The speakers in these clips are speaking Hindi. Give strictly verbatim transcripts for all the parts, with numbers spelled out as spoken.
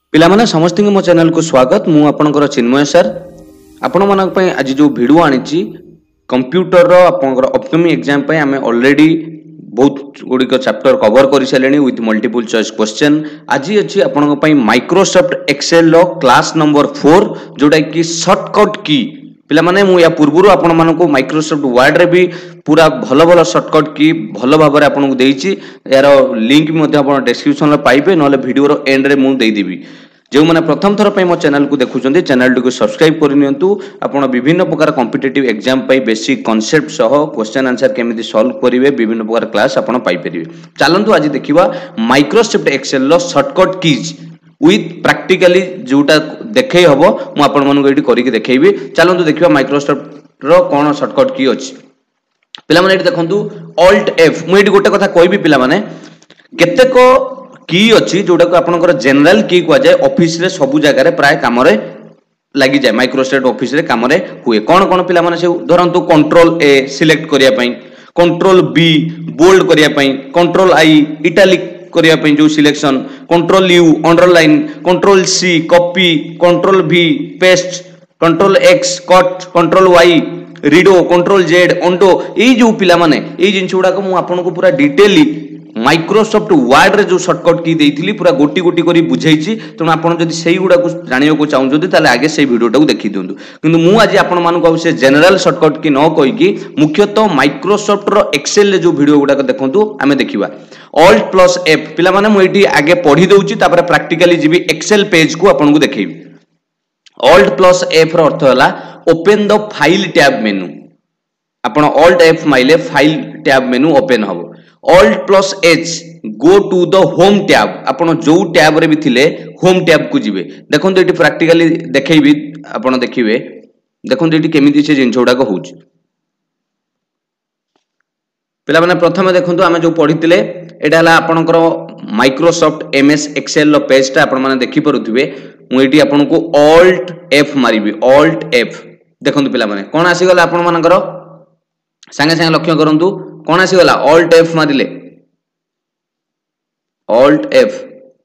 पिलामाने समस्त मो चैनल को स्वागत। मु आपनकर चिन्मय सर आपण मानक पय आज जो वीडियो आनिची कंप्यूटर रो आपनकर अपकमिंग एग्जाम पय हमें ऑलरेडी बहुत गुडी को चैप्टर कवर करि सलेनी विथ मल्टीपल चॉइस क्वेश्चन। आज अछि आपनक पय माइक्रोसॉफ्ट एक्सेल रो क्लास नंबर फोर जोडा कि शॉर्टकट की पिला माने मु या पूर्वरु आपण मानको माइक्रोसॉफ्ट वर्ड रे भी पूरा भलो भलो शॉर्टकट की भलो भाबरे आपनको देइची। यार लिंक भी मध्ये आपण डिस्क्रिप्शन रे पाइबे नले वीडियो रो एंड रे मु देई देबी। जो मैंने प्रथम थर पे मो चैनल को देखुचंदी चैनल को सब्सक्राइब करनियंतु आपण विभिन्न प्रकार कॉम्पिटिटिव एग्जाम पई बेसिक कांसेप्ट सह क्वेश्चन आंसर केमिति सॉल्व करिवे विभिन्न प्रकार क्लास आपण पाई परिवे। चलंतु आज देखिबा माइक्रोसॉफ्ट एक्सेल लो शॉर्टकट कीज विथ प्रैक्टिकली जोटा देखै हबो मु आपण मन को एटी करि के देखैबी। चलंतु देखिबा माइक्रोसॉफ्ट रो कोन शॉर्टकट की अछि। पिला माने एटी देखंतु ऑल्ट एफ मु एटी गोटे कथा कहबी पिला माने केतेको की अछि जोडा को आपनकर जनरल की को जाय ऑफिस रे सब जगह रे प्राय काम रे लागि जाय। माइक्रोसॉफ्ट ऑफिस रे काम रे हुए कोन कोन पिला माने से धरंतु कंट्रोल ए सिलेक्ट करिया पई, कंट्रोल बी बोल्ड करिया पई, कंट्रोल आई इटैलिक करिया पई जो selection, control U underline, control C copy, control V paste, control X cut, control Y redo, control Z undo. ए जो पिला माने ए जिंस गुडा को मु आपन को पूरा डिटेली माइक्रोसॉफ्ट वर्ड रे जो शॉर्टकट की देइथिली पूरा गोटी गोटी करी बुझाइछि। तण आपण जदि सेही गुडा को जानियो को चाहू जदि ताले आगे सेही वीडियोटा को देखि दियंतु। किंतु मु आज आपण मानु को से जनरल शॉर्टकट की न कहि की मुख्यतः माइक्रोसॉफ्ट रो एक्सेल रे जो वीडियो गुडा को देखंतु आमे देखिबा। ऑल्ट प्लस एफ पिला माने मु एठी आगे पढी दउछि तापर प्रैक्टिकली जिबी एक्सेल पेज को आपण को देखैबी। ऑल्ट प्लस एफ रो अर्थ होला open the file tab menu. आपण ऑल्ट एफ माइले फाइल टैब मेनू ओपन हबो। Alt plus H go to the home tab. आपण जो टैब रे भी थिले होम टैब को जिवे। देखंतु एटी प्रैक्टिकली देखैबी आपण देखिबे। देखंतु एटी केमिति से जिंस उडा को होउची पिला माने प्रथमे देखंतु आमे जो पढितिले एटा हला आपनकर माइक्रोसॉफ्ट एमएस एक्सेल लो पेज ता आपण माने देखि परुथिबे। मु एटी आपण को ऑल्ट एफ मारिबी। ऑल्ट एफ देखंतु पिला माने कोन आसी गला आपण मानकर संगे संगे लक्ष्य करंतु कोन आसी गला ऑल्ट एफ मारिले ऑल्ट एफ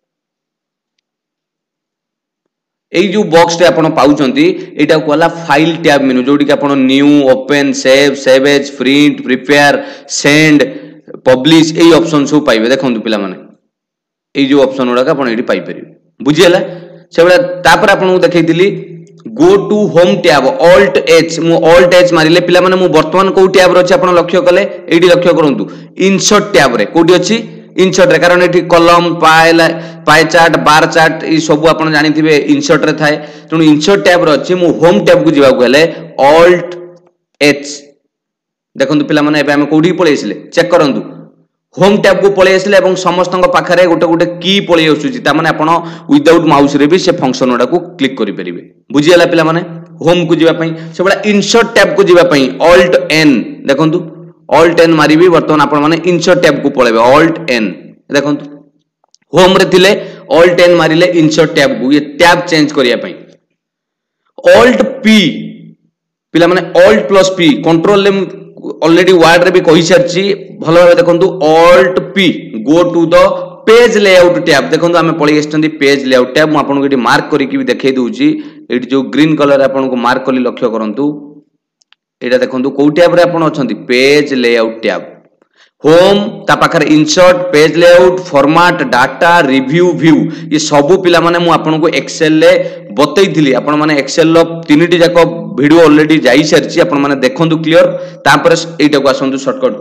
एई जो बॉक्स टे आपण पाउचंती एटा कोला फाइल टैब मेनू जोडी के आपण new open save save as print prepare send publish एई ऑप्शन सब पाइबे। देखंतु पिला माने एई जो ऑप्शन उडा का आपण एटी पाइ परिबे बुझियला सेबडा। तापर आपण को देखैतिली go to home tab alt H मु ऑल्ट एच मारिले पिला माने मु वर्तमान को टैब रो अछि आपण लक्ष्य कले एडी लक्ष्य करंतु इंसर्ट टैब रे कोडी अछि इंसर्ट रे कारण एठी कॉलम पाइल पाई चार्ट बार चार्ट ई सब आपण जानिथिबे इंसर्ट रे थाए। तणु इंसर्ट टैब रो अछि मु होम टैब को जिबा को हेले ऑल्ट एच देखंतु पिला माने एबे हम कोडी पळेइसले चेक करंतु होम टैब को पळेइसले एवं समस्तक पाखरे गोटे गोटे की पळेइ आसुची ता माने आपण विदाउट माउस रे भी से फंक्शन ओडा को क्लिक करि परिबे बुझियला पिला माने। होम को जिबा पई सेबडा इंसर्ट टैब को जिबा पई ऑल्ट एन देखंतु ऑल्ट एन मारिबी वर्तमान आपण माने इंसर्ट टैब को पळेबे ऑल्ट एन देखंतु होम रे थिले ऑल्ट एन मारिले इंसर्ट टैब को ये टैब चेंज करिया पई ऑल्ट पी पिला माने ऑल्ट प्लस पी कंट्रोल ले ऑलरेडी वर्ड रे भी कहि सरची भलो भाबे देखंतु alt P go to the page layout tab देखंतु हमें पळी एस्टंदी पेज लेआउट टैब मु आपन को एटी मार्क करी कि भी देखाई दूची। एटी जो ग्रीन कलर आपन को मार्क कली लक्ष्य करंतु एटा देखंतु को टैब रे आपन अछंती पेज लेआउट टैब होम ता पाखर insert page layout format data review view ये सब पिला माने मु आपन को एक्सेल ले बतैथिली। आपण माने एक्सेल लो तीनटी जाको वीडियो ऑलरेडी जाई सरची आपण माने देखंतु क्लियर। तापर एटा को आसंतु shortcut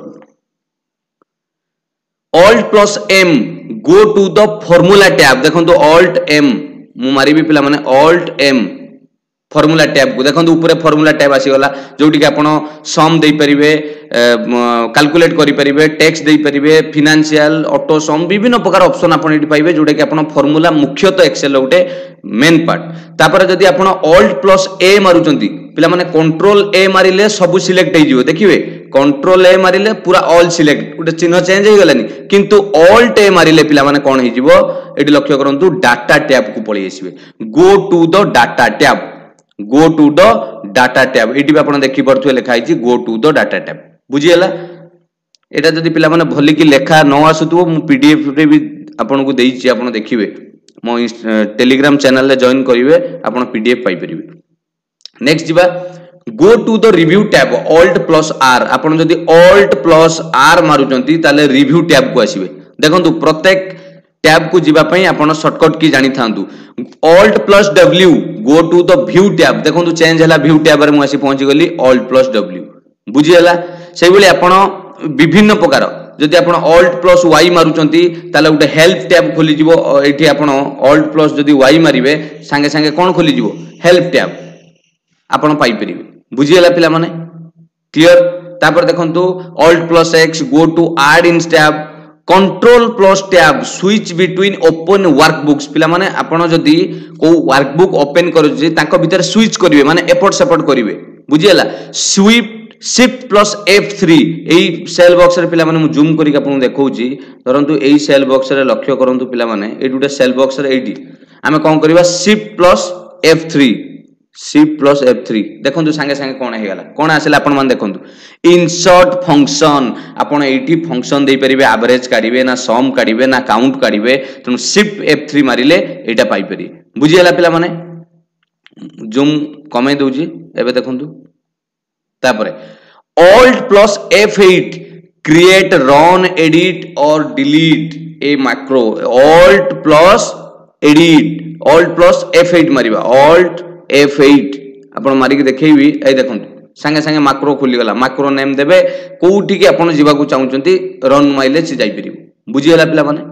alt plus M go to the formula tab देखंतु ऑल्ट एम मु मारिबी पिला माने ऑल्ट एम फार्मूला टैब को देखंतु ऊपर फार्मूला टैब आसी गला जोटी के आपण सम देई परिबे कैलकुलेट करि परिबे टैक्स देई परिबे फाइनेंशियल ऑटो सम विभिन्न प्रकार ऑप्शन आपण एटी पाइबे जोटा कि आपण फार्मूला मुख्यतः एक्सेल गोटे मेन पार्ट। तापर जदि आपण ऑल्ट प्लस ए मारुचंती पिला माने कंट्रोल ए मारिले सब सिलेक्ट हे जिवो देखिबे कंट्रोल ए मारिले पूरा ऑल सिलेक्ट गोटे चिन्ह चेंज हे गलानी किंतु ऑल्ट ए मारिले पिला माने कोन हे जिवो एटी लक्ष्य करंतु डाटा टैब को पळी आसीबे go to the data tab go to the data tab एटी आपण देखि परथुए लिखा हिची go to the data tab बुझियला। एटा जदि पिला माने भली की लेखा न आसुतबो मु पीडीएफ रे भी आपण को देइची आपण देखिबे मो टेलीग्राम चैनल रे जॉइन करिवे आपण पीडीएफ पाई परिबे। नेक्स्ट जिबा go to the review tab alt plus R आपण जदी ऑल्ट प्लस आर मारुचंती ताले रिव्यू टैब को आसीबे। देखंतु प्रत्येक टैब को जिबा पई आपण शॉर्टकट की जानि थांतु alt plus W go to the view tab. देखंतु चेंज हला व्यू टैब रे मु आसी पहुंची गली ऑल्ट प्लस डब्ल्यू बुझी हला। सेहि बले आपण विभिन्न प्रकार जदि आपण ऑल्ट प्लस वाई मारुचंती ताले उटे हेल्प टैब खोली जिवो। एठी आपण ऑल्ट प्लस जदि वाई मारिबे संगे संगे कोन खोली जिवो हेल्प टैब आपण पाई परिबे। बुझी हला पिला माने क्लियर। तापर देखंतु alt plus X go to add in tab control plus tab switch between open workbooks. पिला माने आपण जदि को वर्कबुक ओपन करू तांको भीतर स्विच करिवे माने एपट सेपट करिवे। बुझी हला swift shift plus F three एई सेल बॉक्स रे पिला माने मु जूम करी आपन देखौची। परंतु एई सेल बॉक्स रे लक्ष्य करंतु पिला माने एई दुटा सेल बॉक्स रे एडी आमे कोन करबा shift plus F three shift plus F three देखंतु संगे संगे कोन हे गला कोन आसेला आपन मान देखंतु इंसर्ट फंक्शन। आपन एठी फंक्शन देई परिबे एवरेज काढिबे ना सम काढिबे ना काउंट काढिबे तनु शिफ्ट एफ थ्री मारिले एटा पाई परि। बुझी हला पिला माने जूम कमे दोजी एबे देखंतु। तापरे alt plus F eight create run edit और delete a macro. Alt plus edit alt plus F eight मारिबा ऑल्ट एफ एट आपण मारी के देखैबी ए देखंतु संगे संगे मैक्रो खुली गला। मैक्रो नेम देबे कोउठी के आपण जीवा को चाहुचंती रन माइले से जाई परिबो। बुझी हला पिला माने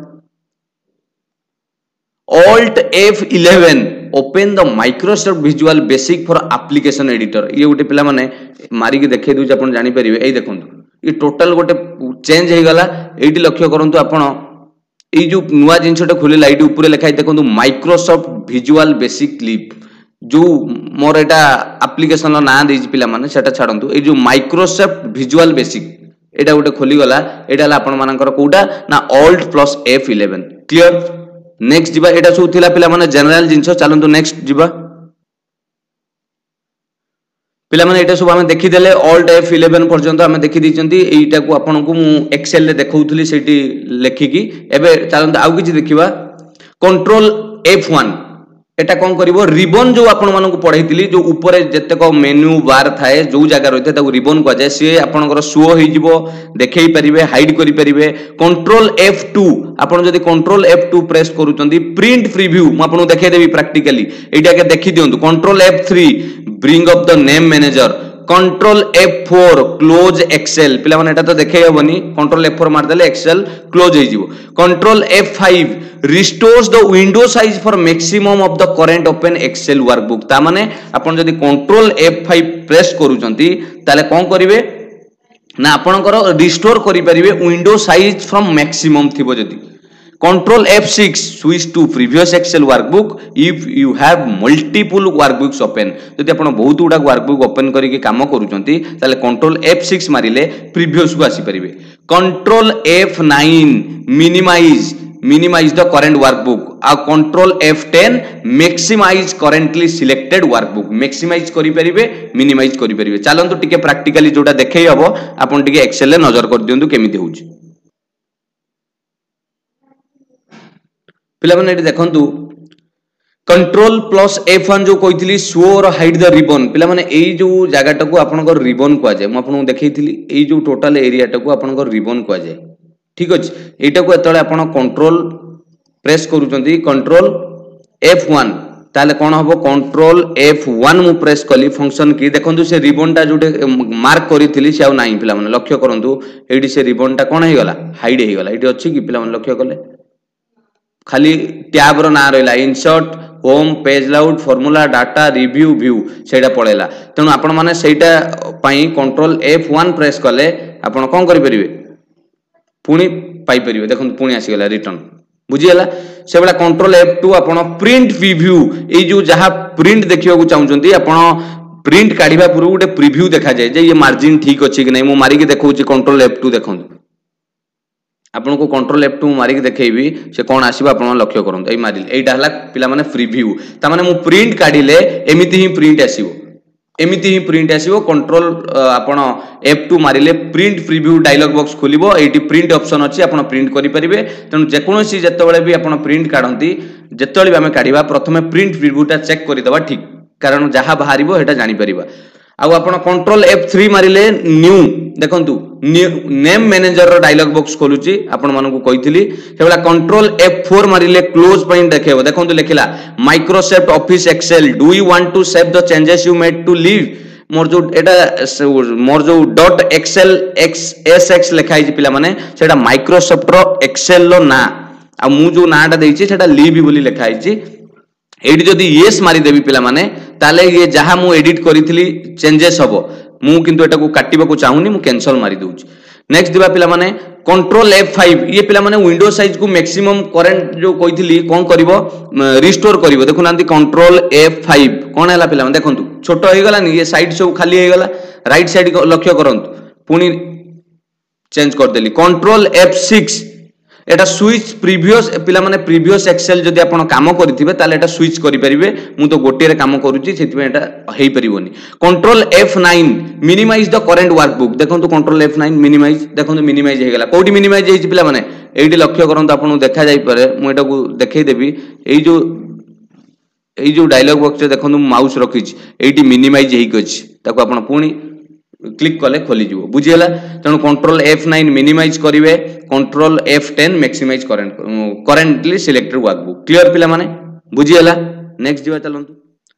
alt F eleven open the Microsoft Visual Basic for application editor. ये गोटे पिला माने मारी के देखै दउ आपण जानि परिबे। ए देखंतु ये टोटल गोटे चेंज हे गला। एठी लक्ष्य करंतु आपण ए जो नुवा जिंसटा खोले लाइट ऊपर लिखाई देखंतु माइक्रोसॉफ्ट विजुअल बेसिक क्लिप जो मोर एटा एप्लीकेशन ना देज पिला माने सेटा छाडंतु। ए जो माइक्रोसॉफ्ट विजुअल बेसिक एटा गोटे खोली गला। एटा ला आपण मानकर कोडा ना alt plus F eleven clear. Next जिबा एटा सो थिला पिला माने जनरल जिंसो चलंतु। नेक्स्ट जिबा पिला माने एटा सब हमें देखि देले ऑल्ट एफ इलेवन पर्यंत हमें देखि दिचंती। एटा को आपन को मु एक्सेल रे देखौथली सेठी लेखिकी। एबे चलंतु आउ किछि देखिबा कंट्रोल एफ वन एटा कोन करिवो रिबन जो आपण मानन को पढैतिली जो ऊपर जत्ते को मेन्यू बार थाए जो जगह रहिते ताको रिबन को जाय से आपनकर शो होई जिवो देखै परिबे हाइड करि परिबे। कंट्रोल एफ टू आपण जदी कंट्रोल एफ टू प्रेस करूचंती प्रिंट प्रीव्यू म आपन देखै देबी प्रैक्टिकली एटा के देखि दियंतु। Control F three bring up the name manager. Control F four close Excel पिला माने एटा तो देखै हबनी। कंट्रोल एफ फोर मार देले एक्सेल क्लोज होई जिवो। Control F five restores the window size for maximum of the current open Excel workbook. ता माने आपण जदी कंट्रोल एफ फाइव प्रेस करूचंती ताले कोन करिवे ना आपनकर रिस्टोर करि परिबे विंडो साइज फ्रॉम मैक्सिमम थिबो। जदी control F six switch to previous Excel workbook if you have multiple workbooks open. जदी आपण बहुत गुडा वर्कबुक ओपन करिके काम करूचंती ताले कंट्रोल एफ सिक्स मारिले प्रीवियस को आसी परिबे। Control F nine minimise minimise the current workbook. आ control F ten maximise currently selected workbook. Maximise करि परिबे मिनिमाइज करि परिबे। चलंतु टिके प्रैक्टिकली जोटा देखै हबो आपण टिके एक्सेल रे नजर कर दियंतु केमिति होउची। पिला माने एटी देखंतु कंट्रोल प्लस एफ वन जो कहितली शो और हाइड द रिबन। पिला माने एई जो जागाटा को आपनकर रिबन को जाय म आपन देखैथिली। एई जो टोटल एरियाटा को आपनकर रिबन को जाय ठीक अछि। एटा को एतळे आपण कंट्रोल प्रेस करूचंती कंट्रोल एफ वन ताले कोन हबो कंट्रोल एफ वन मु प्रेस कली फंक्शन की देखंतु से रिबन टा जोटे मार्क करिथिली से आ नाही। पिला माने लक्ष्य करंतु एडी से रिबन टा कोन हे गला हाइड हे गला। एडी अछि कि पिला माने लक्ष्य कले खाली टैब रो ना रहला insert home page layout formula data review view सेटा पळेला। तनु आपण माने सेटा पई कंट्रोल एफ वन प्रेस कले आपण कोन करि परिबे पुणी पाई परिबे। देखंतु पुणी आसी गला रिटर्न। बुझी हला से बला कंट्रोल एफ टू आपण प्रिंट प्रीव्यू ए जो जहा प्रिंट देखियो को चाहुचंती आपण प्रिंट काढिबा पुरु गोटे प्रीव्यू देखा जाय जे ये मार्जिन ठीक अछि कि नै। मु मारी के देखौची कंट्रोल एफ टू देखंतु आपण को कंट्रोल एफ टू मारी के देखैबी से कोन आसीबा आपण लक्ष्य करंतु। ए मारिल एटा हला पिला माने प्रीव्यू ता माने मु प्रिंट काढिले एमिति ही प्रिंट आसीबो एमिति ही प्रिंट आसीबो। कंट्रोल आपण एफ टू मारिले प्रिंट प्रीव्यू डायलॉग बॉक्स खोलिबो। एटी प्रिंट ऑप्शन अछि आपण प्रिंट करि परिबे। तनु जे कोनोसी जते बेले भी आपण प्रिंट काढंती जेतबेले आमे काढिबा प्रथमे प्रिंट प्रिव्यूटा चेक करिदबा ठीक कारण जहा बाहरिबो हेटा जानि परिबा आउ आपण कंट्रोल एफ थ्री मारिले न्यू देखंतु नेम मैनेजर रो डायलॉग बॉक्स खोलुची आपण मानकु कहितली हेबला कंट्रोल एफ फोर मारिले क्लोज पॉइंट देखेबो देखंतु लेखिला Microsoft Office Excel do you want to save the changes you made to leave मोर जो एटा मोर जो dot Excel X S X लिखाई पिला माने सेटा माइक्रोसॉफ्ट रो एक्सेल लो ना आ मु जो नाटा देइची सेटा लीव बोली लिखाई छि एडी जदी यस मारी देबी पिला माने ताले ये जहा मु एडिट करितली चेंजेस हबो मु किंतु एटा को काटिबा को चाहुनी मु कैंसिल मारी दोउची नेक्स्ट दिबा पिला माने कंट्रोल एफ फाइव ये पिला माने विंडो साइज को मैक्सिमम करंट जो कहितली कोन करिवो रिस्टोर करिवो देखु नांती कंट्रोल एफ फाइव कोन हैला पिला माने देखंतु छोटो होई गला नि ये साइड सब खाली होई गला राइट साइड लक्ष्य करंतु पुनी चेंज कर देली कंट्रोल एफ सिक्स एटा स्विच प्रीवियस पिला माने प्रीवियस एक्सेल जदी आपण काम करिथिबे ताले एटा स्विच करि परिबे मु तो गोटे रे काम करूची सेति एटा हेई परिबोनी control F nine minimise the current workbook देखंतु कंट्रोल एफ नाइन मिनिमाइज देखंतु मिनिमाइज हे गेला कोडी मिनिमाइज हेछि पिला माने एडी लक्ष्य करंतु आपण देखा जाई पारे मु एटा को देखै देबी एई जो एई जो डायलॉग बॉक्स देखंतु माउस रखिछि एडी मिनिमाइज हेइ गछि ताको आपण पुनी क्लिक कले खोली जीवो बुझियला तणु कंट्रोल एफ नाइन मिनिमाइज करिवे control F ten maximise current currently selected workbook clear पिला माने बुझियला नेक्स्ट जीवा चलंतु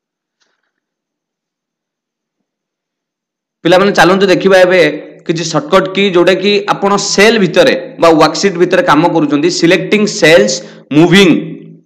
पिला माने चलंतु देखिबा एबे किछि शॉर्टकट की जोडे की आपण सेल भितरे बा वर्कशीट भितरे काम करूचंदी सिलेक्टिंग सेल्स मूविंग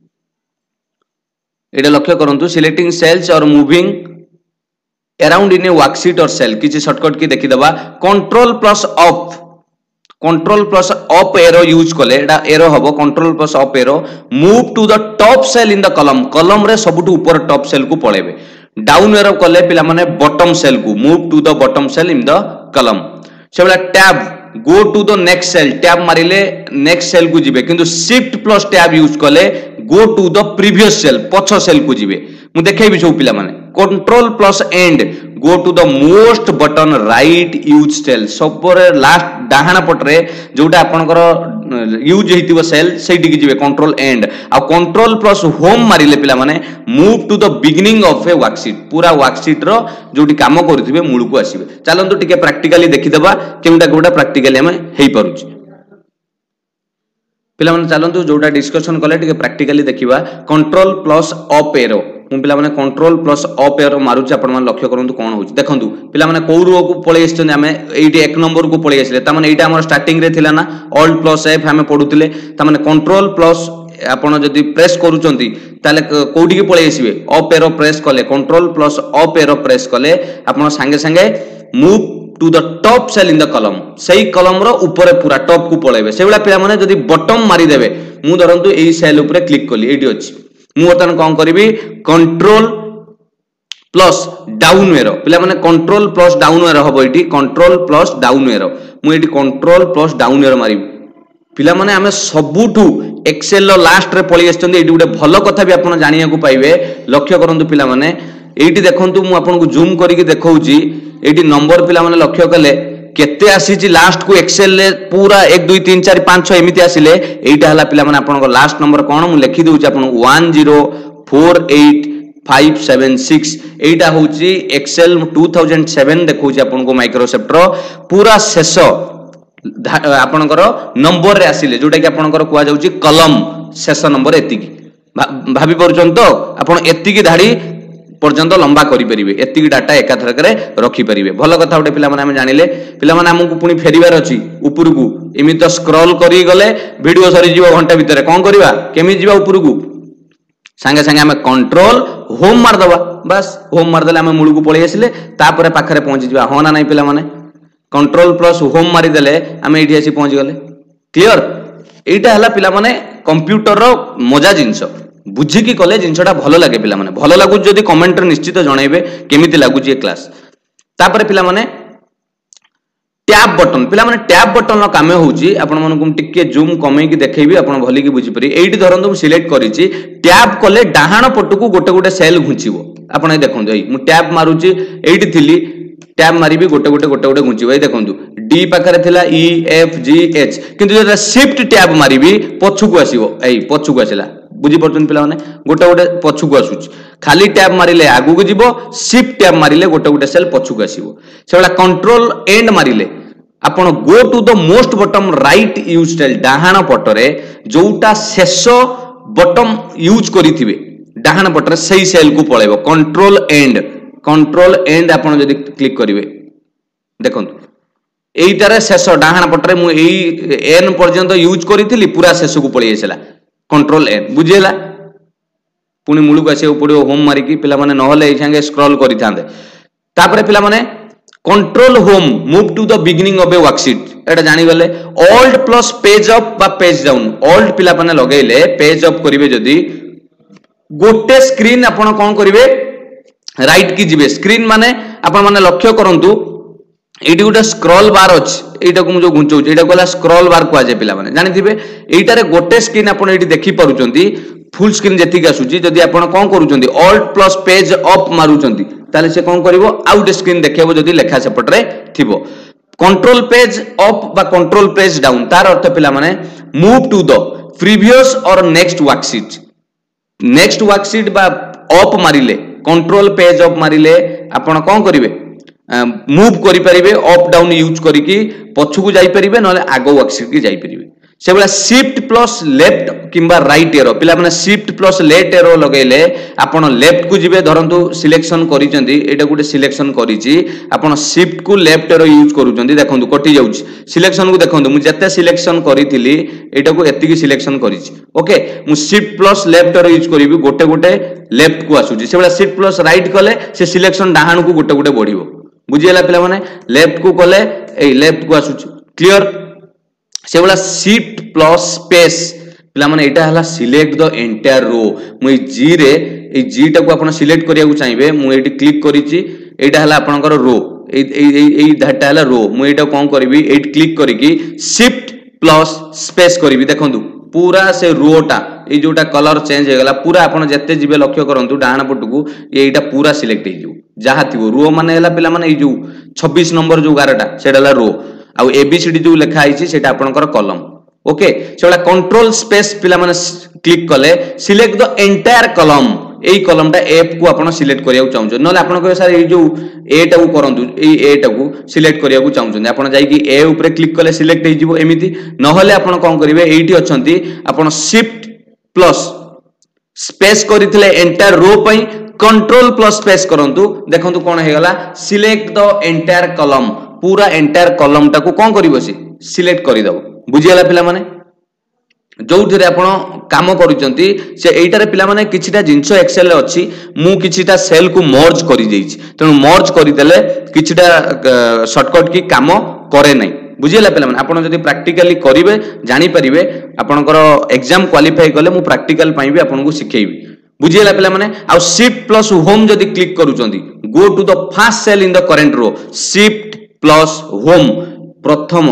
एडा लक्ष्य करंतु सिलेक्टिंग सेल्स और moving around in a worksheet और सेल किसी शॉर्टकट की देखि दबा control plus of control plus up arrow use कले एडा एरो हबो control plus up arrow move to the top cell in the column column रे सबटु ऊपर टॉप सेल को पळेबे डाउन एरो कले पिला माने बॉटम सेल को move to the bottom cell in the column सेबला tab go to the next cell tab मारिले नेक्स्ट सेल को जिबे किंतु शिफ्ट प्लस टैब यूज कले go to the previous cell पछ सेल को जिबे मु देखैबी सब पिला माने control plus end go to the most bottom right use cell सबरे लास्ट डाहाना पटरे जोटा आपनकर यूज हेतिबो सेल सेठी की जिवे कंट्रोल एंड आ कंट्रोल प्लस होम मारिले पिला माने move to the beginning of a worksheet पूरा वर्कशीट रो जोटी काम करथिबे मूल को आसीबे चलंतु टिके प्रैक्टिकली देखि देबा केउटा कोटा प्रैक्टिकली हम हेई परुची पिला माने चलंतु जोटा डिस्कशन कले टिके प्रैक्टिकली देखिबा कंट्रोल प्लस अप एरो मु पिला माने कंट्रोल प्लस अप एरो मारुची आपण माने लक्ष्य करंतु कोन होची देखंतु पिला माने कोउ रो को पळे एछन हमें एटी एक नंबर को पळे आसले त माने एटा हमर स्टार्टिंग रे थिला ना ऑल्ट प्लस एफ हमें पढुतिले त माने कंट्रोल प्लस आपण जदी प्रेस करूचंती ताले कोउडी के पळे आसीबे अप एरो प्रेस कले control plus up arrow press कले आपण संगे संगे move to the top cell in the column सही कॉलम रो ऊपर पूरा टॉप को पळेबे सेबला पिला माने जदी बॉटम मारी देबे मु धरंतु एई सेल ऊपर क्लिक कली एटी अछि मु बतन कोन करबी कंट्रोल प्लस डाउन एरो पिला माने कंट्रोल प्लस डाउन एरो हबो एटी कंट्रोल प्लस डाउन एरो मु एटी कंट्रोल प्लस डाउन एरो मारी पिला माने हमें सबुठू एक्सेल रो लास्ट रे पळी आछतंदी एटी गुटे भलो कथा भी आपण जानिया को पाइबे लक्ष्य करंतु पिला माने एटी देखंतु मु आपन को जूम करिके देखौची एटी नंबर पिला माने लक्ष्य कले केते आसीची लास्ट को एक्सेल ले पूरा एक दुई तीन चार पाँच छह एमिति आसिले एटा हला पिला माने आपन को लास्ट नंबर कोन मु लिखि दोउची आपन one zero four eight five seven six एटा होची एक्सेल टू थाउजेंड सेवन देखौची आपन को माइक्रोसॉफ्ट रो पूरा शेष आपन को नंबर रे आसिले जोटा कि आपन को कुआ जाउची कॉलम शेष नंबर एतिकी भाबी परछन तो आपन एतिकी धाडी पर्यंत लंबा करि परिबे एतिकी डाटा एकाथरक रे रखि परिबे भलो कथा उठे पिला माने हम जानिले पिला माने हमकु पुनी फेरिबार अछि ऊपर को एमि तो स्क्रॉल करी गले वीडियो सरी जीव घंटा भीतर कोन करबा केमि जीवा ऊपर को संगे संगे हम कंट्रोल होम मार दबा बस होम मार देले हम मूल को पळी आसिले तापरे पाखरे पहुंच जीवा हो ना नै पिला माने कंट्रोल प्लस होम मारी देले हम एठी आसी पहुंच गले क्लियर एटा हला पिला माने कंप्यूटर रो मजा जिंस बुझी की कले जिनसटा भलो लागे पिला माने भलो लागु जदी कमेंट रे निश्चित जणाइबे केमिति लागु जे क्लास तापरे पिला माने टैब बटन पिला माने टैब बटन रो काम होउची आपण मन को टिके जूम कमे की देखैबी आपण भली की बुझी परी एठी धरंतु सिलेक्ट करिची टैब कले डाहाण पटकू गोटे गोटे सेल घुंचीबो आपण ए देखंतु एई मु टैब मारुची एठी थिली टैब मारिबी गोटे गोटे गोटे गोटे घुंची भाई देखंतु डी पाखरे थिला ई एफ जी एच किंतु जरा शिफ्ट टैब मारिबी पछुको आसीबो एई पछुको आसिला बुझी पड़छन पिला माने गोटे गोटे पछुको आसुच खाली टैब मारिले आगु को जीवो शिफ्ट टैब मारिले गोटे गोटे सेल पछुको आसीबो सेबला कंट्रोल एंड मारिले आपण go to the most bottom right use cell डाहाण पटरे जोटा शेष बॉटम यूज करिथिबे डाहाण पटरे सही सेल को पळेबो कंट्रोल एंड कंट्रोल एंड आपण जदी क्लिक करिवे देखंतु एइटारे शेष डाहाण पटरे मु एई एन पर्यंत यूज करिथिली पूरा शेष को पळि आसेला कंट्रोल एन बुझिला पुनी मुळु को आसे पड़ियो होम मारी की पिला माने नहले एइ संगे स्क्रॉल करिथांदे तापरे पिला माने control home move to the beginning of a worksheet एटा जानि गले ऑल्ट प्लस पेज अप बा पेज डाउन ऑल्ट पिला माने लगेले पेज अप करिवे जदी गोटे स्क्रीन आपण कोन करिवे राइट की जिवे स्क्रीन माने आपण माने लक्ष्य करंतु एटी गोटे स्क्रॉल बार अछि एटा को मु जो घुंचौ एटा कोला स्क्रॉल बार को आजे पिला माने जानि थिबे एटारे गोटे स्क्रीन आपण एटी देखि पारुचंती फुल स्क्रीन जेति का सुची जदी आपण कोन करूचंती ऑल्ट प्लस पेज अप मारुचंती ताले से कोन करिवो आउट स्क्रीन देखिबो जदी लेखा सेपटरे थिबो कंट्रोल पेज अप बा कंट्रोल पेज डाउन तार अर्थ पिला माने मूव टू द प्रीवियस और नेक्स्ट वर्कशीट नेक्स्ट वर्कशीट बा अप मारिले कंट्रोल पेज अप मारिले आपण कोन करिवे मूव करि परिबे अप डाउन यूज करिकी पछु को जाई परिबे नले आगो वर्कशीट की जाई परिबे सेबला शिफ्ट प्लस लेफ्ट किंबा राइट एरो पिला माने शिफ्ट प्लस लेफ्ट एरो लगेले आपण लेफ्ट को जिवे धरंतु सिलेक्शन करिसेंती एटा गुटे सिलेक्शन करिछि आपण शिफ्ट को लेफ्ट एरो यूज करूचंती देखंतु कटि जाउछि सिलेक्शन को देखंतु मु जत्ते सिलेक्शन करिथिली एटा को एत्ति की सिलेक्शन करिछि ओके मु shift plus left arrow use करिवि गोटे गोटे लेफ्ट को आसुछि सेबला शिफ्ट प्लस राइट कले से सिलेक्शन डाहाण को गोटे गोटे बढ़िबो बुझियला पिला माने लेफ्ट को कले ए लेफ्ट को आसुछि क्लियर सेबला शिफ्ट प्लस स्पेस पिला माने एटा हला सिलेक्ट द एंटायर रो मु जी रे ए जी टा को आपण सिलेक्ट करिया को चाहिबे मु एटी क्लिक करिछि एटा हला आपनकर रो ए ए ए डाटा हला रो मु एटा कोन करबी एट क्लिक करिकि शिफ्ट प्लस स्पेस करबी देखंतु पूरा से रोटा ए जोटा कलर चेंज हो गला पूरा आपण जत्ते जिबे लक्ष्य करंतु डाहाण पटकू एटा पूरा सिलेक्ट हे जो जहा थिबो रो माने हला पिला माने ए जो छब्बीस नंबर जो गारटा सेडा हला रो आउ एबीसीडी जो लिखा आइछि सेटा आपनकर कॉलम ओके सेडा कंट्रोल स्पेस पिला माने क्लिक कले सिलेक्ट द एंटायर कॉलम एई कॉलमटा एफ को आपण सिलेक्ट करिया चाहू नले आपण कहे सर ए जो ए टा को करंतु ए ए टा को सिलेक्ट करिया को चाहू आपण जाई कि ए ऊपर क्लिक कले सिलेक्ट हे जिवो एमिति नहले आपण कोन करिवे एठी अछंती आपण शिफ्ट प्लस स्पेस करिथिले एंटायर रो पई कंट्रोल प्लस स्पेस करंतु देखंतु कोन हे गला सिलेक्ट द एंटायर कॉलम पूरा एंटायर कॉलम टा को कोन करिवो से सिलेक्ट करि दबो बुझियला पिला माने जोउथिरे आपण काम करूचंती से एइटारे पिला माने किछिटा जिंसो एक्सेल रे अछि मु किछिटा सेल को मर्ज करि देइछि तनो मर्ज करि देले किछिटा शॉर्टकट की काम करे नै बुझियला पिला माने आपण जदी प्रैक्टिकली करिवे जानि परिवे आपनकर एग्जाम क्वालिफाई करले मु प्रैक्टिकल पई भी आपन को सिखेइबी बुझियला पिला माने आ शिफ्ट प्लस होम जदी क्लिक करूचंती go to the first cell in the current row shift plus home प्रथम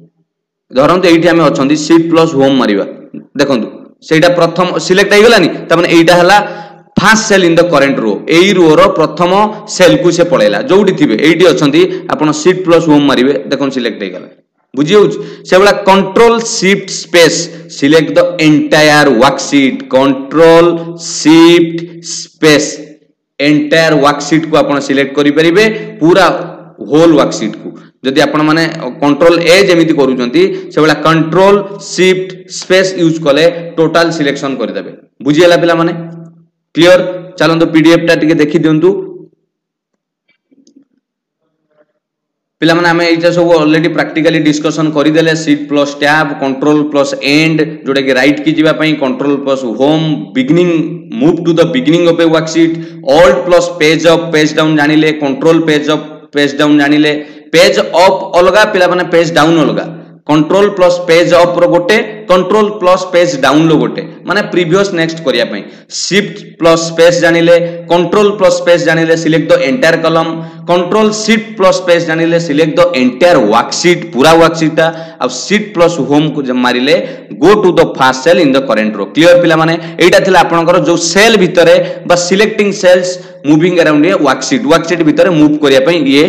धरंतु एठी हमें अछंती शिफ्ट प्लस होम मारिबा देखंतु सेटा प्रथम सिलेक्ट आइ गलानी त माने एटा हला first cell in the current row एई रो रो प्रथम सेल को से पळेला जोडी थिबे एठी अछंती आपण शिफ्ट प्लस होम मारिबे देखन सिलेक्ट आइ गला बुझियौ सेबला control shift space select the entire worksheet control shift space entire worksheet को आपण सिलेक्ट करि परिबे पूरा होल वर्कशीट को जदि आपण माने कंट्रोल ए जेमिति करूचंती सेबला कंट्रोल शिफ्ट स्पेस यूज कले टोटल सिलेक्शन कर देबे बुझियला पिला माने क्लियर चलन तो पीडीएफ टा टिके देखि दियंतु पिला माने हमें एटा सब ऑलरेडी प्रैक्टिकली डिस्कशन करि देले shift plus tab control plus end जोटा कि राइट की जिबा पई control plus home beginning move to the beginning of a worksheet alt plus page up page down जानिले control page up page down जानिले पेज अप अलगा पिला माने पेज डाउन अलगा कंट्रोल प्लस पेज अप रो गोटे कंट्रोल प्लस पेज डाउन रो गोटे माने प्रीवियस नेक्स्ट करिया पई शिफ्ट प्लस स्पेस जानिले कंट्रोल प्लस स्पेस जानिले select the entire column control shift plus space जानिले सिलेक्ट द एंटायर वर्कशीट पूरा वर्कशीट आ शिफ्ट प्लस होम को मारिले go to the first cell in the current row clear पिला माने एटा थिला आपनकर जो सेल भितरे बा selecting cells moving around a worksheet worksheet भितरे मूव करिया पई ये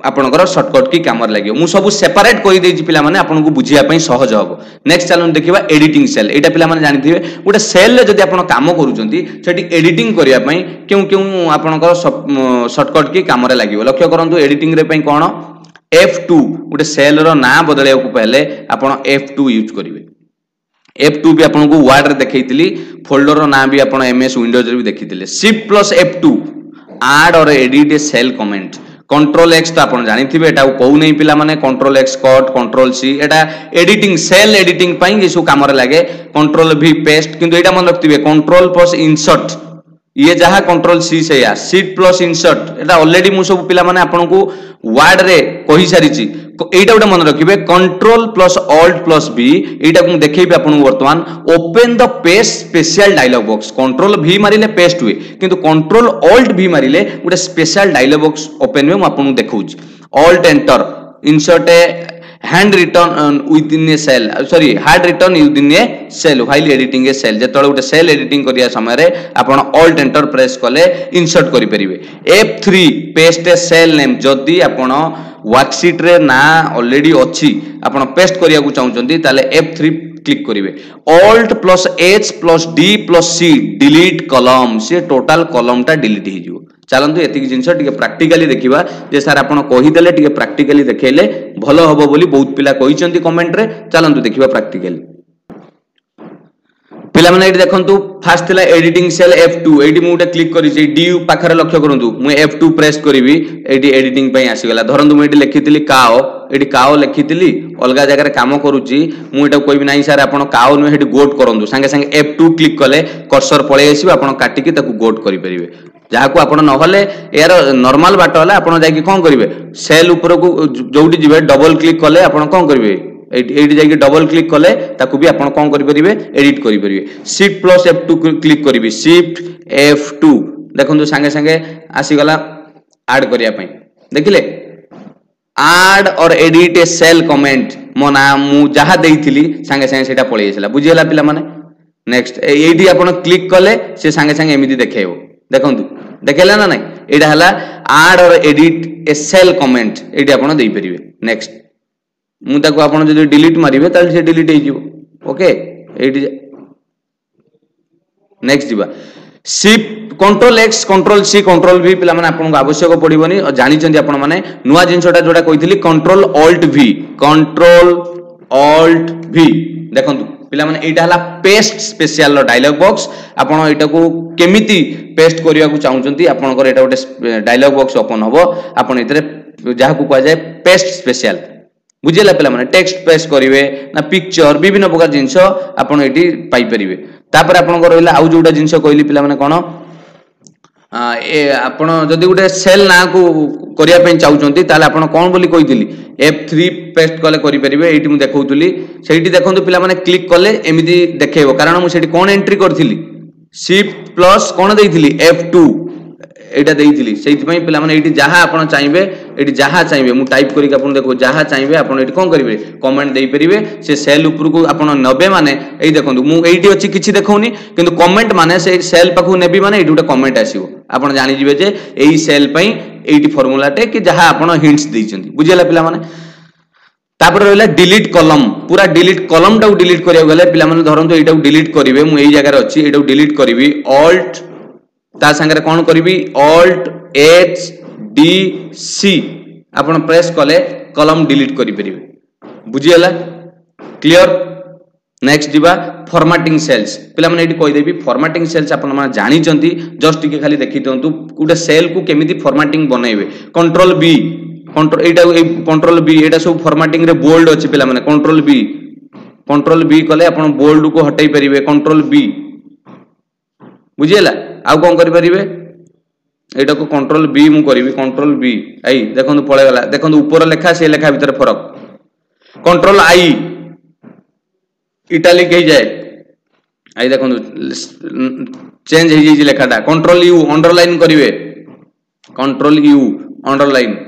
आपणकर शॉर्टकट की काम लगे मु सब सेपरेट कर देछि पिला माने आपन को बुझिया पई सहज हबो। नेक्स्ट चलन देखिबा एडिटिंग सेल। एटा पिला माने जानिथिबे गोटे सेल रे जदि आपन काम करूचंती सेठी एडिटिंग करिया पई क्यों क्यों आपणकर शॉर्टकट की काम रे लागिवो। लक्ष्य करंतु एडिटिंग रे पई कोन एफ टू गोटे सेल रो ना बदलैया को पहले आपन एफ टू यूज करिवे। एफ टू भी आपन को वर्ड रे देखैतिली फोल्डर रो ना भी आपन एमएस विंडोज रे भी देखितिले। Shift plus F two add और edit a cell comment. Control X तो आपन जानिथिबे एटा कहू नै पिला माने control X cut control C एटा एडिटिंग सेल एडिटिंग पई जे सु काम रे लागे। कंट्रोल भी पेस्ट किंतु एटा मन रखतिबे कंट्रोल प्लस इंसर्ट ये जहा कंट्रोल सी से या शिफ्ट प्लस इंसर्ट एटा ऑलरेडी मु सब पिला माने आपन को वर्ड रे कहि सारी छि। एटा उडा मन रखिबे control plus alt plus B एटा को देखैबे आपन वर्तमान open the paste special dialog box. Control V मारिले पेस्ट हुए किंतु कंट्रोल ऑल्ट भी मारिले गोटे स्पेशल डायलॉग बॉक्स ओपन हुए। मु आपन देखौछि alt enter insert a hand return within a cell sorry hard return within a cell while editing a cell. जेतळे गोटे सेल एडिटिंग करिया समय रे आपण ऑल्ट एंटर प्रेस कले इंसर्ट करि परिबे। F three paste a cell name जदी आपण वर्कशीट रे ना ऑलरेडी अछि आपण पेस्ट करिया को चाहउचंती ताले एफ थ्री क्लिक करिवे। Alt plus H plus D plus C delete column से टोटल कॉलम टा डिलीट हे जिवो। चलंतु एतिक जिंस टिके प्रैक्टिकली देखिबा जे सर आपण कहि देले टिके प्रैक्टिकली देखेले भलो हबो बोली बहुत पिला कहिसंती कमेंट रे। चलंतु देखिबा प्रैक्टिकली पिला माने एठी देखंतु फास्ट थिला एडिटिंग सेल एफ टू एठी मु उटे क्लिक करि छि डी पाखरे लक्ष्य करंतु मु एफ टू प्रेस करिवि एठी एडिटिंग पई आसी गला। धरंतु मु एठी लिखितिली काओ एठी काओ लिखितिली अलगा जगह रे काम करूची मु एटा कहबी नाही सर आपण काओ नु एठी गोट करंतु संगे संगे एफ टू क्लिक कले कर्सर पळे आसीबो आपण काटि के ताकू गोट करि परिबे। जहा को आपण न हले यार नॉर्मल बाट हला आपण जाई कि कोन करिवे सेल ऊपर को जोडी जिवे डबल क्लिक कले आपण कोन करिवे एडी जाई कि डबल क्लिक कले ताकू भी आपण कोन करि परिबे एडिट करि परिबे। Shift plus F two click करिवि शिफ्ट एफ टू देखंतु संगे संगे आसी गला ऐड करिया पई देखिले ऐड और एडिट ए सेल कमेंट मो नाम मु जहा देइथिली संगे संगे सेटा पळि आइसला बुझियला पिला माने। नेक्स्ट एडी आपण क्लिक कले से संगे संगे एमिति देखेबो देखंतु देखेला ना नहीं एडा हला ऐड और एडिट ए सेल कमेंट एडी आपण देई परिबे। नेक्स्ट मु ताको आपण जदि डिलीट मारिबे ताले से डिलीट हे जिवो। ओके एडी नेक्स्ट दिबा shift control X control C control V पिला माने आपन को आवश्यक पड़िबोनी जानि चंदी आपन माने नुवा जिंसटा जोडा कहितली control alt V control alt V देखंतु पिला माने एटा हला पेस्ट स्पेशल डायलॉग बॉक्स। आपण एटा को केमिति पेस्ट करिया को चाहउचंती आपण को एटा गोटे डायलॉग बॉक्स ओपन हबो आपण इतरे जहा को कह जाय पेस्ट स्पेशल बुझेला पिला माने टेक्स्ट पेस्ट करिवे ना पिक्चर विभिन्न प्रकार जिंस आपण एटी पाई परिबे। तापर आपण को रहला आउ जोडा जिंस कहली पिला माने कोन ए आपण जदी गोटे सेल ना को करिया पे चाहउचंती ताले आपण कोन बोली कहितली एफ थ्री पेस्ट कले करि परिबे। एटी मु देखौतली सेठी देखंतु पिला माने क्लिक कले एमिति देखेबो कारण मु सेठी कोन एंट्री करथिली शिफ्ट प्लस कोन देइथिली एफ टू एटा देइथिली सेति पई पिला माने एटी जहा आपण चाहिबे एटी जहा चाहिबे मु टाइप करि के आपण देखो जहा चाहिबे आपण एटी कोन करिवे कमेंट देई परिबे। से सेल ऊपर को आपण नबे माने एई देखंतु मु एटी अछि किछि देखौनी किंतु कमेंट माने से सेल पाखु नेबी माने एटी उटा कमेंट आसीबो आपण जानि जिवे जे एई सेल पई एटी फार्मूला टे कि जहा आपण हिंट्स देइचंती बुझियला पिला माने। तापर रहला डिलीट कॉलम पूरा डिलीट कॉलम टा डिलीट करिया गले पिला माने धरंतु एटा डिलीट करिवे मु एई जगह रे अछि एटा डिलीट करिवि ऑल्ट ता संगे कोन करिवि ऑल्ट एच डी सी आपण प्रेस कले कॉलम डिलीट करि परिबे बुझियला क्लियर। नेक्स्ट दिबा फॉर्मेटिंग सेल्स पिला माने एटी कहि देबी फॉर्मेटिंग सेल्स आपण माने जानि चंती जस्ट टिके खाली देखि तंतु गुटे सेल को केमिति फॉर्मेटिंग बनाइबे। कंट्रोल बी कंट्रोल एटा कंट्रोल बी एटा सब फॉर्मेटिंग रे बोल्ड अछि पिला माने कंट्रोल बी कंट्रोल बी कले आपण बोल्ड को हटाई परिबे कंट्रोल बी बुझियला। आउ कोन करि परिबे एटा को कंट्रोल बी मु करिवि कंट्रोल बी आई देखंतु पळे गला देखंतु ऊपर लेखा से लेखा भीतर फरक कंट्रोल आई इटालिक हे जाय आई देखंतु चेंज हे जे लेखाटा कंट्रोल यू अंडरलाइन करिवे कंट्रोल यू अंडरलाइन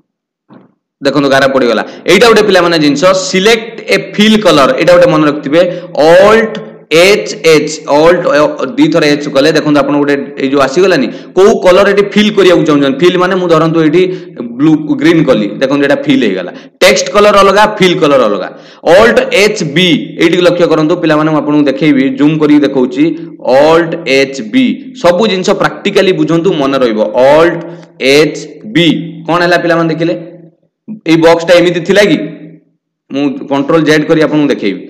देखंतु गारा पड़ी गला। एटा गोटे पिला माने जिंस सिलेक्ट ए फिल कलर एटा गोटे मन रखथिबे ऑल्ट एच एच ऑल्ट दी थर एच कले देखंतु आपण गोटे ए जो आसी गलानी को कलर एटी फिल करिया चाहछन फिल माने मु धरंतु एटी ब्लू ग्रीन कली देखो एटा फिल हे गला टेक्स्ट कलर अलगा फिल कलर अलगा ऑल्ट एच बी एटी लक्ष्य करंतु पिला माने आपन देखैबी जूम करी देखौची ऑल्ट एच बी सब जिंस प्रैक्टिकली बुझंतु मन रहइबो ऑल्ट एच बी कोन हला पिला माने देखिले ए बॉक्स टा एमिति थिला कि मु कंट्रोल जेड करी आपन देखैबी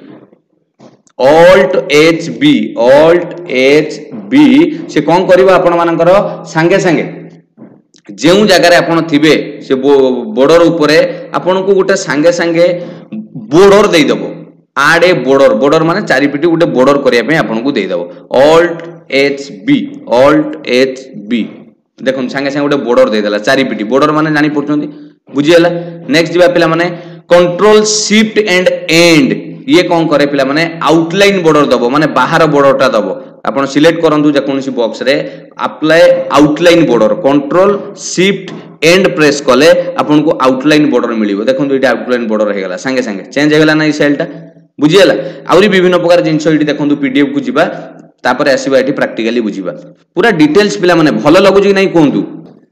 alt H B alt H B से कौन करिबा आपण मानकर संगे संगे जेउ जगह आपण थिबे से बॉर्डर ऊपर आपण को गोटे संगे संगे बॉर्डर देई दबो आड ए बॉर्डर बॉर्डर माने चारि पिटी गोटे बॉर्डर करिया पे आपण को देई दबो alt H B alt H B देखो संगे संगे गोटे बॉर्डर देई देला चारि पिटी बॉर्डर माने जानि पड़छंती बुझी हला नेक्स्ट दिबा पिला माने कंट्रोल शिफ्ट एंड एंड ये कौन करे पिला माने आउटलाइन बॉर्डर दबो माने बाहर बॉर्डरटा दबो आपण सिलेक्ट करंतु जे कोनसी बॉक्स रे apply outline border control shift and press कले आपण को आउटलाइन बॉर्डर मिलिबो देखंतु एटा आउटलाइन बॉर्डर हे गला संगे संगे चेंज हे गला ना ई सेलटा बुझी हला आउरी विभिन्न प्रकार जिंस एटी देखंतु पीडीएफ को जिबा तापर आसीबा एटी प्रैक्टिकली बुझिबा पूरा डिटेल्स पिला माने भलो लागु कि नै कोंतु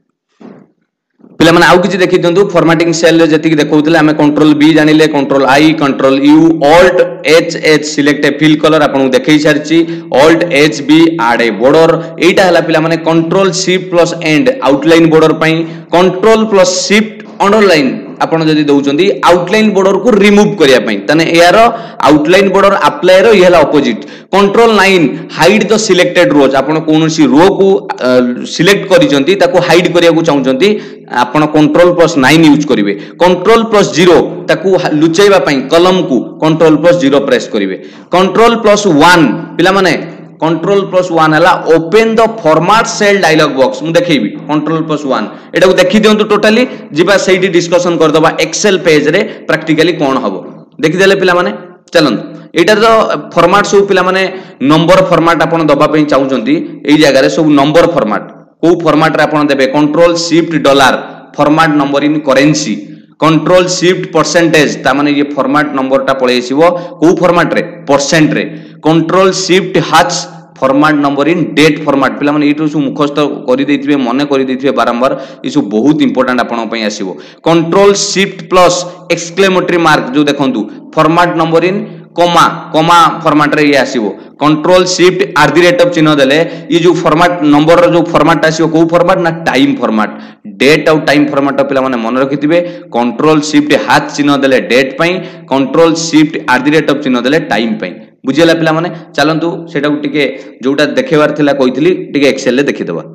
पिला माने आउ किछि देखि दियंतु फॉर्मेटिंग सेल रे जति देखौतले हमें कंट्रोल बी जानिले control I control U alt H H select a fill colour आपन देखै सारची alt H B add a border एटा हला पिला माने control shift plus and outline border पई कंट्रोल प्लस शिफ्ट अंडरलाइन आपण जदी दउचंदी आउटलाइन बॉर्डर को रिमूव करिया पई तने यार आउटलाइन बॉर्डर अप्लाई रो यहला opposite control nine hide the selected rows आपण कोनोसी रो को सिलेक्ट करिसंती ताको हाइड करिया को चाहउचंती आपण कंट्रोल प्लस नाइन यूज करिवे कंट्रोल प्लस जीरो ताको लुचैबा पई कलम को कंट्रोल प्लस जीरो प्रेस करिवे कंट्रोल प्लस वन पिला माने कंट्रोल प्लस वन हला open the format cell dialog box मु देखैबी कंट्रोल प्लस वन एटा को देखि दियंतु टोटली जिबा सेठी डिस्कशन कर दबा एक्सेल पेज रे प्रैक्टिकली कोन हबो देखि देले पिला माने चलन एटा तो फॉर्मेट सब पिला माने नंबर फॉर्मेट आपण दबा पई चाहउचंती एई जगह रे सब नंबर फॉर्मेट को फॉर्मेट रे आपण देबे control shift dollar format number in currency control shift percentage ता माने ये फॉर्मेट नंबर टा पळे आसीबो को फॉर्मेट रे परसेंट रे control shift hash format number in date format पिला माने इटु सु मुखस्थ करि दैथिबे मने करि दैथिबे बारंबार इसु बहुत इंपोर्टेंट आपण पई आसीबो control shift plus exclamatory mark जो देखंतु format number in comma comma format रे ये आसीबो control shift at the rate of चिन्ह देले ये जो फॉर्मेट नंबर रो जो फॉर्मेट आसीबो को फॉर्मेट ना टाइम फॉर्मेट डेट और टाइम फॉर्मेट पिला माने मन रखिथिबे कंट्रोल शिफ्ट हैच चिन्ह देले डेट पई control shift at the rate of चिन्ह देले टाइम पई बुझिला पिला माने चलंतु सेटा को टिके जोटा देखेबार थिला कहितली टिके एक्सेल ले देखि देबा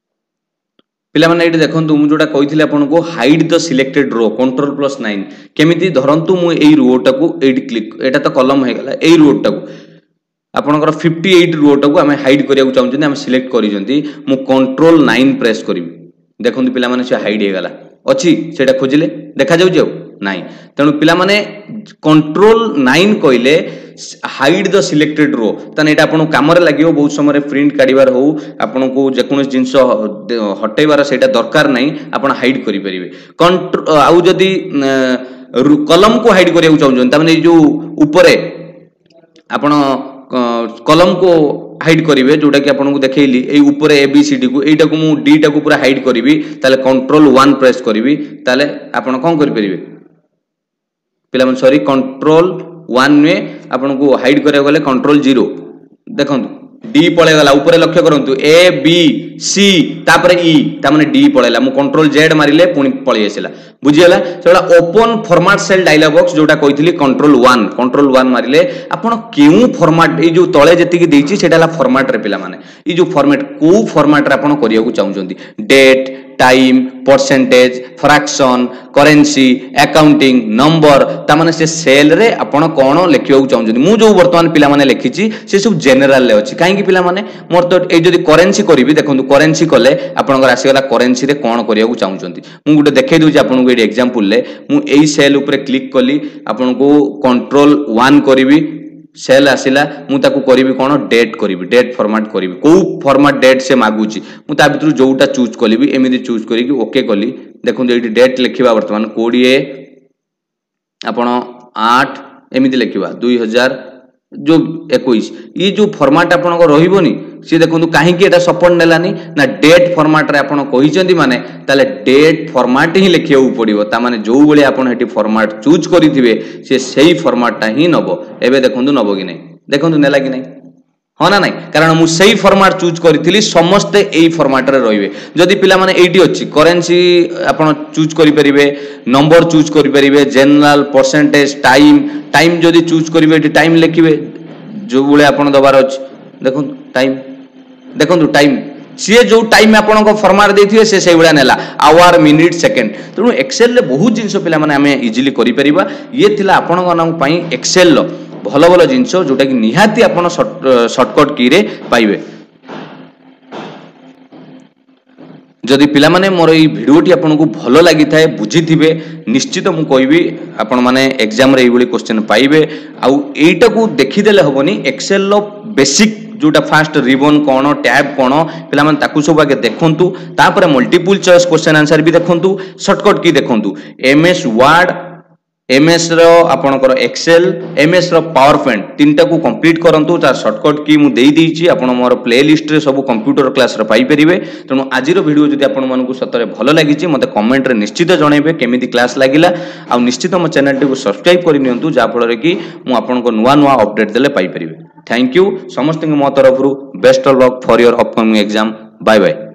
पिला माने एटी देखंतु मु जोटा कहितली आपन को hide the selected row control plus nine केमिति धरंतु मु एई रो टाकू एटी क्लिक एटा तो कलम हे गला एई रो टाकू आपनकर अट्ठावन रो टाकू हमें हाइड करिया चाहउछन हम सिलेक्ट करिजंती मु कंट्रोल नाइन प्रेस करिवि देखंतु पिला माने से हाइड हे गला अछि सेटा खोजिले देखा जाउ जाउ नाही तेनु पिला माने कंट्रोल नाइन कइले हाइड द सिलेक्टेड रो तने एटा आपन काम रे लागियो बहुत समय प्रिंट काढिबार हो आपन को जे कोन जिंस हटेबार सेटा दरकार नाही आपन हाइड करि परिबे कंट्रोल आउ जदी कलम को हाइड करिया चाहउछन त माने जो ऊपर आपन कलम को हाइड करिवे जोटा कि आपन को देखैली ए ऊपर ए बी सी डी को एटा को मु डी टा को पूरा हाइड करिवि ताले कंट्रोल वन प्रेस करिवि ताले आपन कोन करि परिबे पिला मन सॉरी कंट्रोल वन में आपन को हाइड करे गले कंट्रोल जीरो देखंतु डी पळे गला ऊपर लक्ष्य करंतु ए बी सी तापर ई ता माने डी पळेला मु कंट्रोल जेड मारिले पुनी पळी आसीला बुझी गेला सेला open format cell dialog box जोटा कहितली कंट्रोल वन कंट्रोल वन मारिले आपन केउ फॉर्मेट ए जो तळे जति की देछि सेटाला फॉर्मेट रे पिला माने ई जो फॉर्मेट को फॉर्मेट रे आपन करिया को चाहउचंती date time percentage fraction currency accounting number ता माने से सेल रे आपण कोन लेखियो चाहउचंती मु जो वर्तमान पिला माने लेखिछि से सब जनरल ले अछि काहे कि पिला माने मोर तो ए जदी करेंसी करिवि देखंतु करेंसी कले आपण को राशि गला करेंसी रे कोन करिया को चाहउचंती मु गुटे देखै दउ आपण को ए एग्जांपल ले मु एई सेल ऊपर क्लिक कली आपण को कंट्रोल वन करिवि सेल आसिला मु ताकू करिवि कोन डेट करिवि डेट फॉर्मेट करिवि को फॉर्मेट डेट से मागुची मु ता भितरु जोटा चूज कलिवि एमिति चूज करी कि ओके कली देखुन एठी डेट लिखिबा वर्तमान बीस आपण आठ एमिति लिखिबा दो हज़ार जो इक्कीस ये जो फॉर्मेट आपण को रहिबोनी सी देखो कहीं एटा सपोर्ट नेलानी ना डेट फॉर्मेट रे आपण कहिसेंती माने ताले डेट फॉर्मेट ही लिखियो पड़िबो ता माने जो बेले आपण हेटी फॉर्मेट चूज करिथिबे से सही फॉर्मेटटा ही नबो एबे देखंतु नबो कि नहीं देखंतु नेला कि नहीं हाँ ना नहीं कारण मु सही फॉर्मेट चूज करी समस्ते यही फॉर्मेट रे रहिबे जदि पिला माने एटी अछि करेंसी आपण चूज करि परिबे नंबर चूज करि परिबे जनरल परसेंटेज टाइम टाइम जदि चूज करिवे एटी टाइम लिखिबे जो बेले आपण दबार अछि देखो टाइम देखो टाइम सी जो टाइम आपण को फॉर्मेट देथिबे से सही बेला नेला आवर मिनिट सेकंड तेणु एक्सेल ले बहुत जिंस पिला माने हमें इजीली करि परिबा ये थिला आपण गनम पई एक्सेल लो भल भल जिनस जोटा कि निहाती आपण शॉर्टकट की रे पाइबे जदि पिला माने मोर ई वीडियोटी आपन को भल लागि थाए बुझी थिबे निश्चित मु कहबी आपण माने एग्जाम रे एबोली क्वेश्चन पाइबे आ एटा को देखि देले होबनी एक्सेल लो बेसिक जोटा फास्ट रिबन कोन टैब कोन पिला माने ताकू सब आगे देखंतु तापर मल्टीपल चॉइस क्वेश्चन आंसर भी देखंतु शॉर्टकट की देखंतु एमएस वर्ड एमएस रो आपनकर एक्सेल एमएस रो पावर पॉइंट तीनटा को कंप्लीट करंतु तार शॉर्टकट की मु देई देइची आपण मोर प्लेलिस्ट रे सब कंप्यूटर क्लास रे पाई परिबे तनो आजिरो वीडियो जदि आपण मानकु सतरे भलो लागिची मते कमेंट रे निश्चित जणैबे केमिति क्लास लागिला आ निश्चित मो चैनल टी को सब्सक्राइब करि नियंतु जा फल रे कि मु आपण को नुवा नुवा अपडेट देले पाई परिबे थैंक यू समस्त मो तरफ रु best of luck for your upcoming exam bye bye.